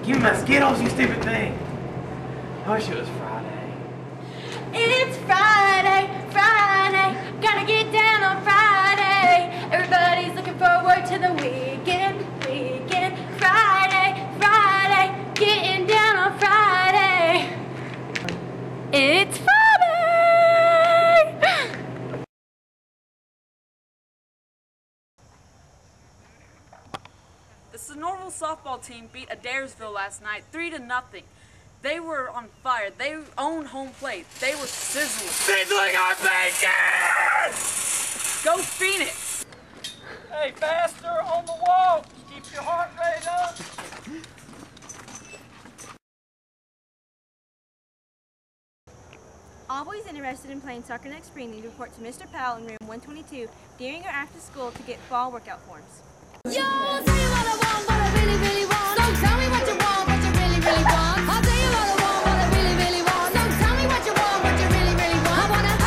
Give me my Skittles, you stupid thing. I wish it was Friday. It's Friday, Friday. Gotta get down on Friday. Everybody's looking forward to the weekend, weekend. Friday, Friday. Getting down on Friday. It's Friday. The Sonoraville softball team beat Adairsville last night 3-0. They were on fire. They owned home plate. They were sizzling. Sizzling our bacon! Go Phoenix! Hey, faster on the wall. Keep your heart rate up. All boys interested in playing soccer next spring need to report to Mr. Powell in room 122 during or after school to get fall workout forms. Yo, I'll tell you what I want, what I really, really want. So tell me what you want, what you really, really want. I'll tell you what I want, what I really, really want. So tell me what you want, what you really, really want. I wanna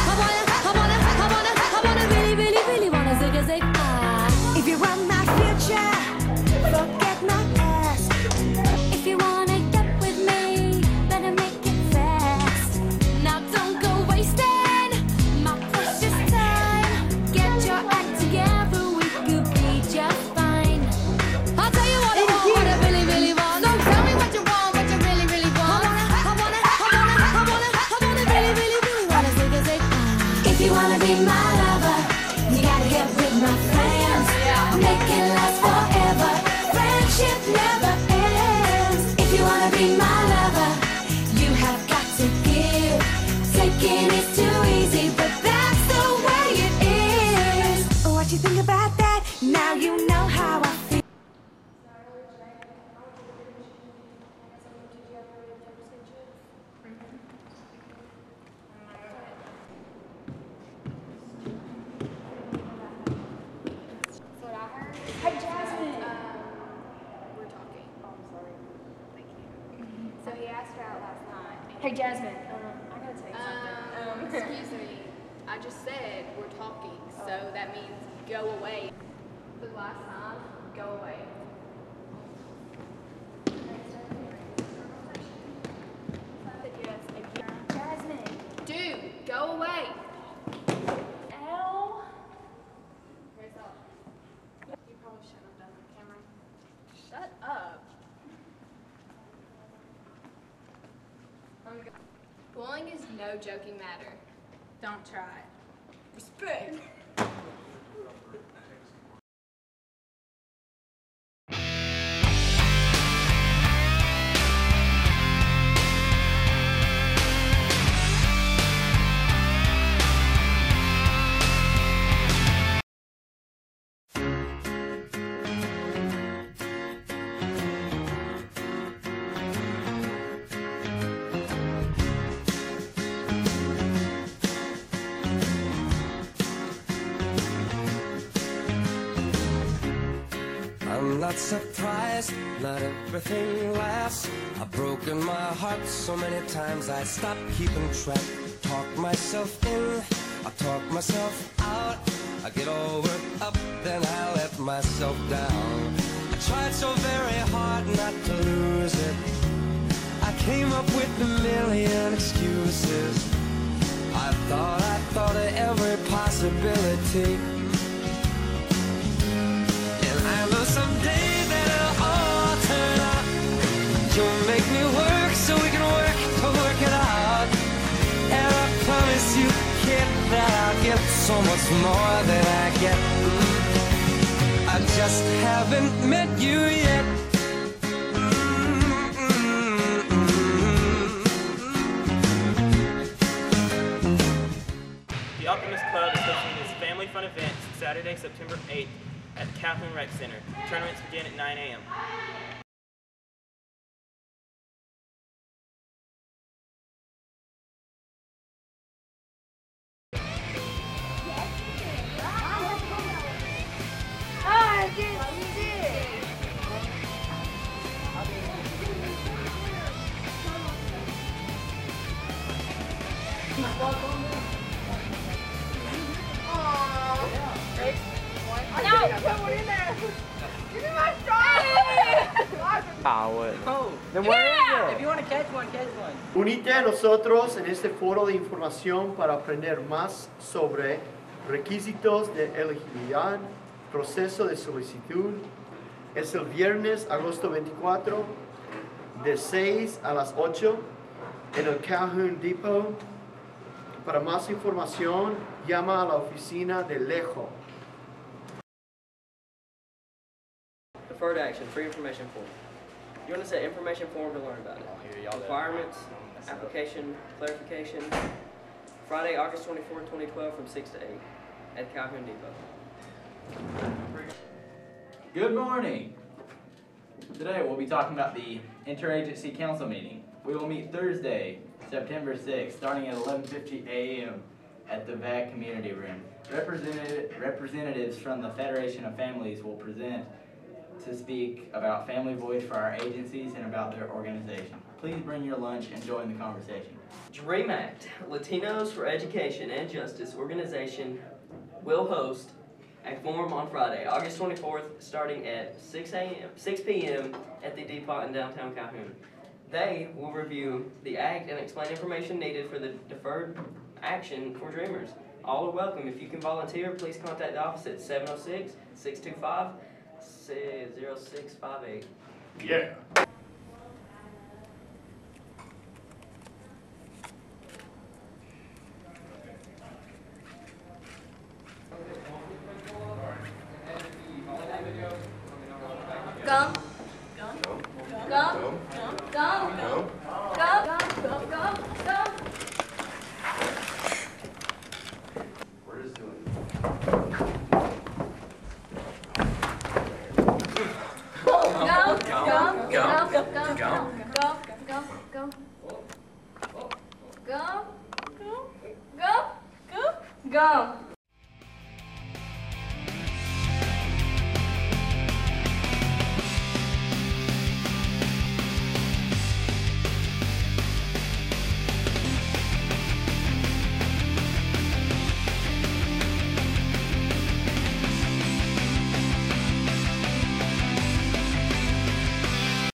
really, really, really wanna zig a zig. If you want my future, forget my past. If you wanna get with me, better make it fast. Now don't go wasting my precious time. Get your act together, we could be just fine. I'll tell you what I want, what I really, really want. So tell me what you want, what you really, really want. I wanna really, really, really wanna zig a zig. If you wanna be my lover, you gotta get with my friends. Make it last forever. Friendship never ends. If you wanna be my lover, you have got to give. Taking is too easy, but that's the way it is. What you think about that? Now you know how I feel. Hey, Jasmine. We're talking. Oh, I'm sorry. Thank you. So he asked her out last night. Hey, Jasmine. I gotta tell you something. Excuse me. I just said we're talking, so that means go away. For the last time, go away. Jasmine. Dude, go away. Ow. Where's that? You probably shouldn't have done that, Cameron. Shut up. Bullying is no joking matter. Don't try. Respect. I'm not surprised, not everything lasts. I've broken my heart so many times I stopped keeping track. Talk myself in, I talk myself out. I get all worked up, then I let myself down. I tried so very hard not to lose it. I came up with a million excuses. I thought of every possibility. I know someday that it'll all turn out. You'll make me work so we can work to work it out. And I promise you, kid, that I'll get so much more than I get. I just haven't met you yet. The Optimist Club is hosting this family fun event Saturday, September 8th at the Calhoun Rec Center. Tournaments begin at 9 a.m. Power. it. Oh, Then where is if it? you want to catch one, catch one. Unite a nosotros en este foro de información para aprender más sobre requisitos de elegibilidad, proceso de solicitud. Es el viernes, agosto 24, de 6 a las 8 en el Calhoun Depot. Para más información, llama a la oficina de Lejo. Deferred action, free information form. You want to set information form to learn about it. Requirements, application, clarification. Friday, August 24, 2012 from 6 to 8 at Calhoun Depot. Good morning. Today we'll be talking about the Interagency Council meeting. We will meet Thursday, September 6th, starting at 11:50 a.m. at the VAC Community Room. Representatives from the Federation of Families will present to speak about Family Voice for our agencies and about their organization. Please bring your lunch and join the conversation. Dream Act, Latinos for Education and Justice organization will host a forum on Friday, August 24th, starting at 6 p.m. at the depot in downtown Calhoun. They will review the act and explain information needed for the deferred action for Dreamers. All are welcome. If you can volunteer, please contact the office at 706-625-0658. Yeah. Gum. Gum. Gum. Gum. Gum. Gum. Gum. We're just doing Go.